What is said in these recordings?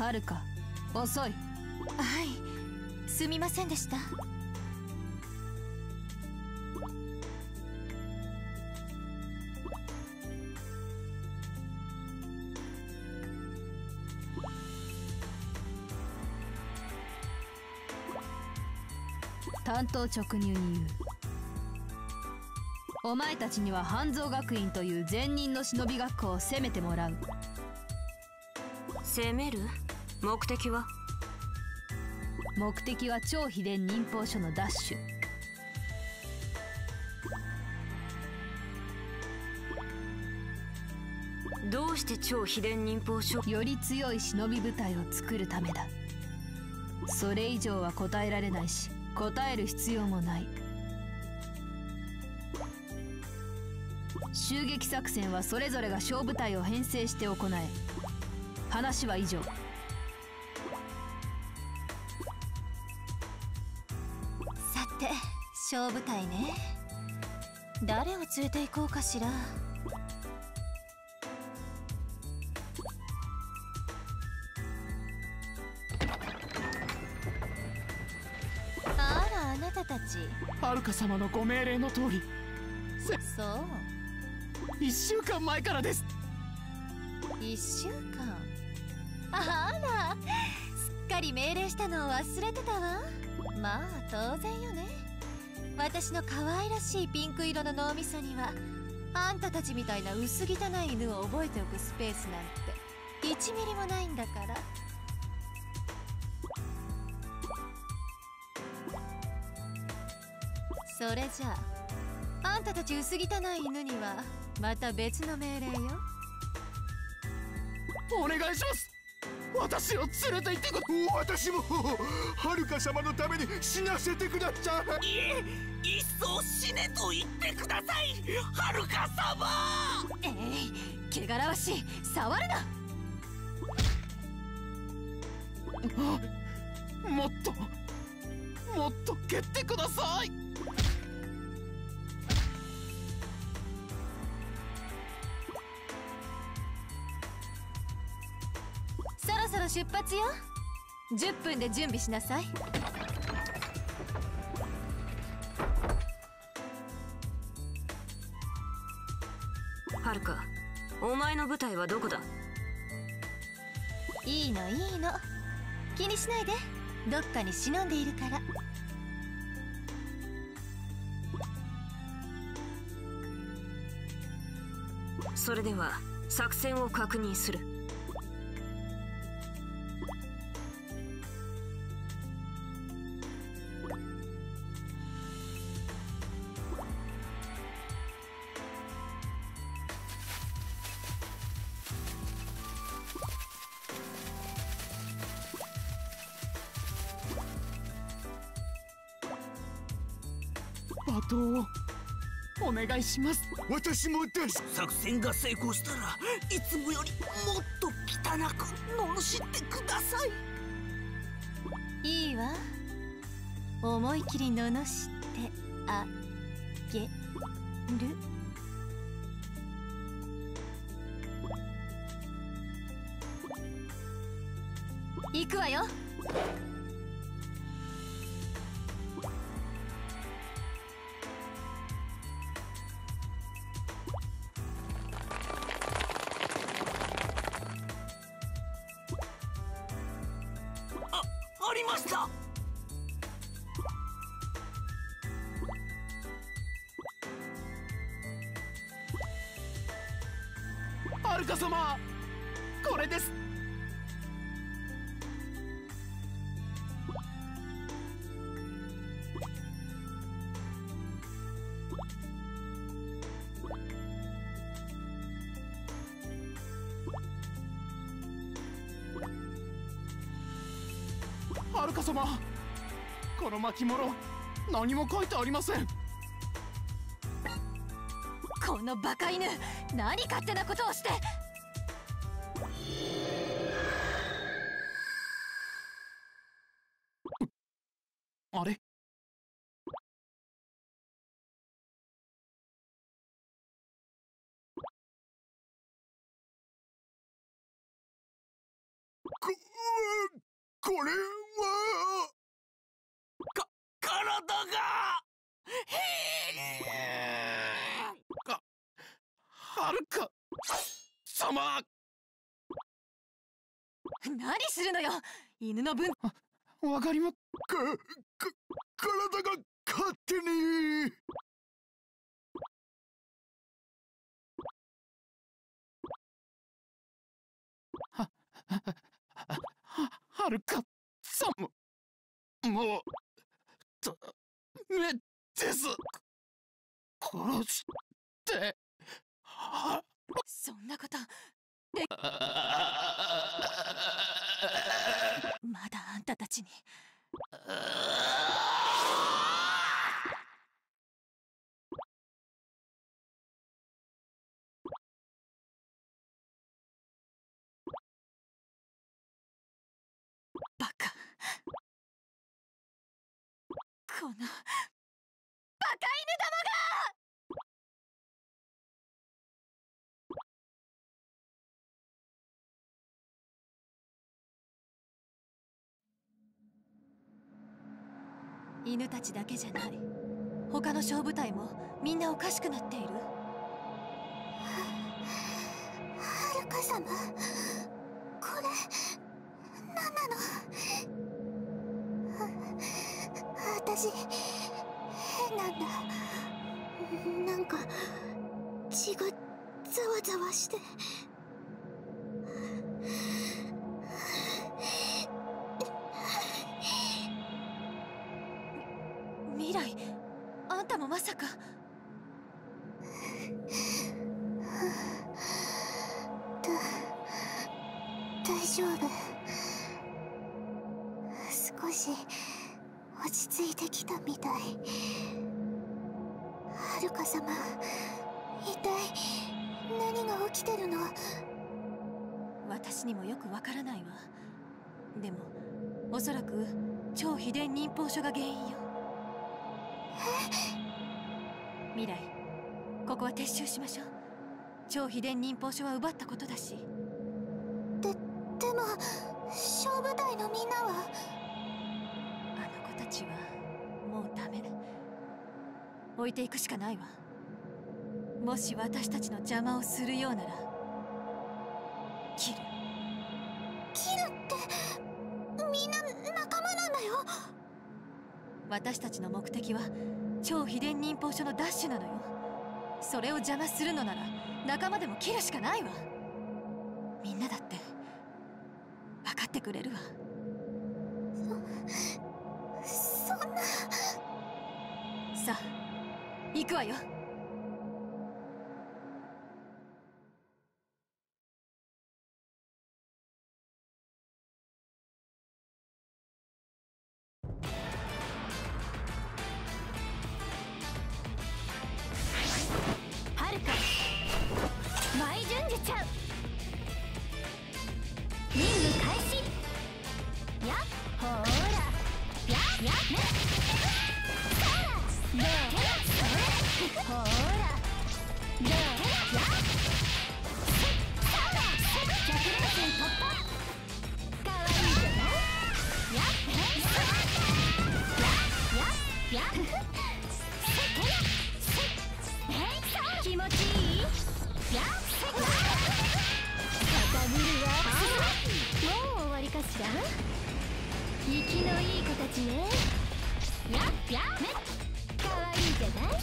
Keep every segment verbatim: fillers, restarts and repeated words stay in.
はるか、遅い。 はい、すみませんでした。 単刀直入に言う。お前たちには半蔵学院という前任の忍び学校を攻めてもらう。 攻める？目的は？ 目的は超秘伝忍法書の奪取。 どうして超秘伝忍法書？ より強い忍び部隊を作るためだ。それ以上は答えられないし、答える必要もない。襲撃作戦はそれぞれが小部隊を編成して行え。話は以上。 さて、小部隊ね。誰を連れて行こうかしら。あら、あなたたち。 はるか様のご命令の通り。 そう。 いっしゅうかんまえからです。 いっしゅうかん。あら、すっかり命令したのを忘れてたわ。まあ当然よね。私の可愛らしいピンク色の脳みそにはあんたたちみたいな薄汚い犬を覚えておくスペースなんていちミリもないんだから。それじゃあ、あんたたち薄汚い犬にはまた別の命令よ。 お願いします。私を連れて行ってく。 私もはるか様のために死なせてください。 いえ、いっそ死ねと言ってください、はるか様。 えい、汚らわしい、触るな。 もっともっと蹴ってください。 そろそろ出発よ。じゅっぷんで準備しなさい。 はるか、お前の部隊はどこだ？ いいのいいの、気にしないで。どっかに忍んでいるから。 それでは作戦を確認する。 罵倒をお願いします。 私もです。 作戦が成功したらいつもよりもっと汚く罵ってください。 いいわ、思い切り罵ってあげる。行くわよ。 ありました。 はるか様、これです。はるか様、この巻物何も書いてありません。 このバカ犬、何勝手なことをして。 あれ、 くこれはか体がかはるか様。 何するのよ、犬の分。 わかりまかか体が勝手に。 はははるか様、もうダメです。殺してはそんなことまだあんたたちに。バカ、このバカ犬どもが！犬たちだけじゃない、他の小部隊もみんなおかしくなっている。 はるか様、これ何なの？私変なんだ。なんか血がざわざわして。 未来、あんたもまさか。 大丈夫。少し落ち着いてきたみたい。はるか様、一体何が起きてるの？ 私にもよくわからないわ。でもおそらく超秘伝忍法書が原因よ。未来、ここは撤収しましょう。超秘伝忍法書は奪ったことだし。 で、でも小部隊のみんなは？ あの子たちはもうダメだ。置いていくしかないわ。もし私たちの邪魔をするようなら切る。 切るってみんな仲間なんだよ。 私たちの目的は超秘伝忍法書の奪取なのよ。それを邪魔するのなら仲間でも切るしかないわ。みんなだって分かってくれるわ。 そ、そんな。 さあ、行くわよ。 はるか、前順次ちゃん、任務開始。やっほーら、やっやっね、さあどうほーら、どうやっさあひゃくれんせん突破。かわいいじゃない。やっへさあやっやっやっ気持ちいい？やっせっか高ぶるわ。もう終わりかしら？生きのいい子たちね。やっやっめっかわいいじゃない。めっ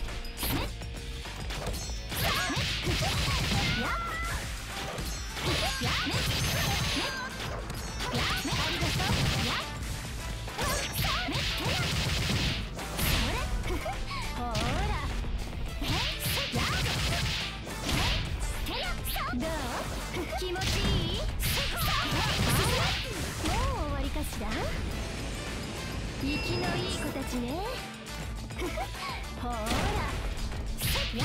さあめっやっやっめっめっやっめっありがとう。やっさあめっやっそれほーらどう？気持ちいい？もう終わりかしら？生きのいい子たちね。ほーらやっ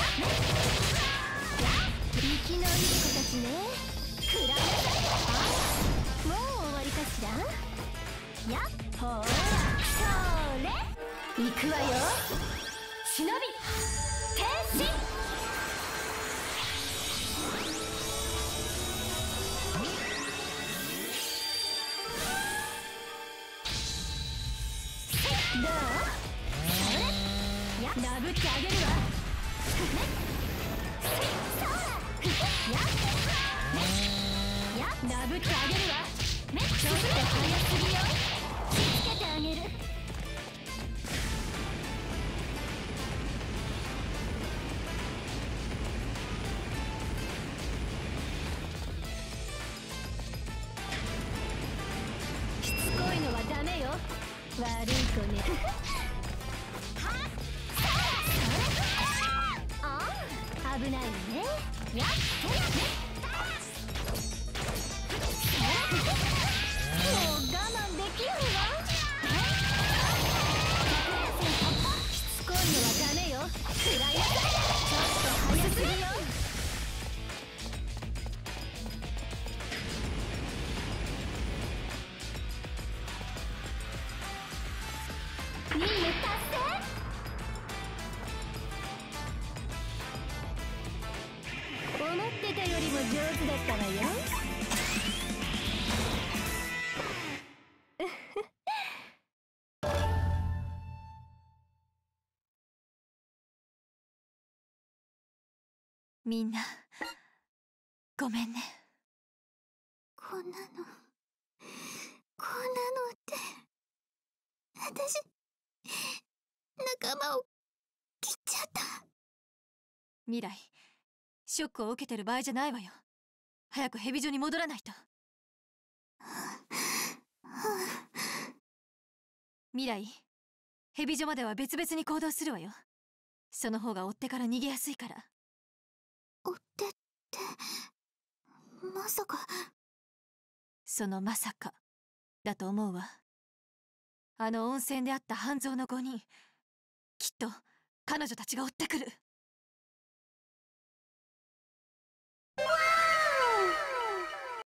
生きのいい子たちね。くらめあもう終わりかしら？やっほーらそれ行くわよ。忍び変身。 殴ってあげるわ。やっ殴ってあげるわ。ちょっと早すぎよ。気つけてあげる。しつこいのはダメよ。悪い子ね。ああ、危ないわね。やっもう我慢できるわ。しつこいのはダメよ。食らいなさい。ちょっと早すぎよ。任務達成。思ってたよりも上手だったわよ。 みんなごめんね。 こんなのこんなのって私仲間を切っちゃった。 未来、ショックを受けてる場合じゃないわよ。早くヘビ所に戻らないと。未来、ヘビ所までは別々に行動するわよ。その方が追ってから逃げやすいから。 追ってってまさか。 そのまさかだと思うわ。あの温泉であった半蔵のごにん、きっと彼女たちが追ってくる。